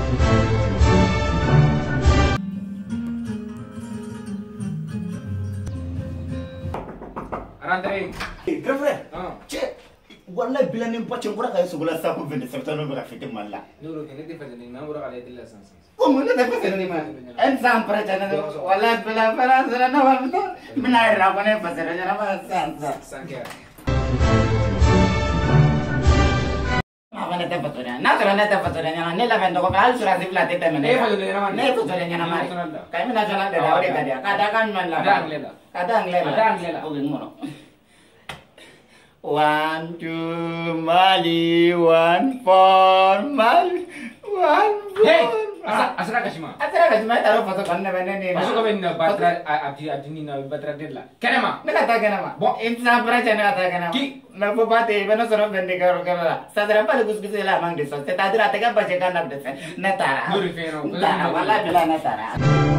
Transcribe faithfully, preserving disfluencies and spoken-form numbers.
Rentrez. Grand frère. Ah. Tiens, voilà bilan n'importe quoi qu'on a sur la salle pour venir sortir nous la fête mal là. Nous le connaissons déjà, mais on va aller de la sens. Comment on a fait ça ni mal? Un sans prêter na voilà bilan voilà ça na va tout. Mina ira bone passer na ma sans. Cinq heures. Avana ta patura. Na tra na ta patura na ne la vendo ko al sura sibla te te mene. Ne fa ne na ne patura na mari. Kai mina jana de ore kadia. Kada kan man la. Ada anglela. Ada anglela. Ada anglela. Oke ngono. One, two, Mali, one, four, Mali, one, four. Hey, asa asra kashima. Asra kashima taro foto kanne benne ni. Masuk ke benda batra abdi abdi ni na batra dela. Kenapa? Ne kata kenapa? Bo insa pra chana kata kenapa? Ki na po bate beno soro bende karo kara. Sadra pale gus gus la mang de so. Te tadra te ka baje kan na de. Ne tara. Nuri feno. Tara wala bila ne tara.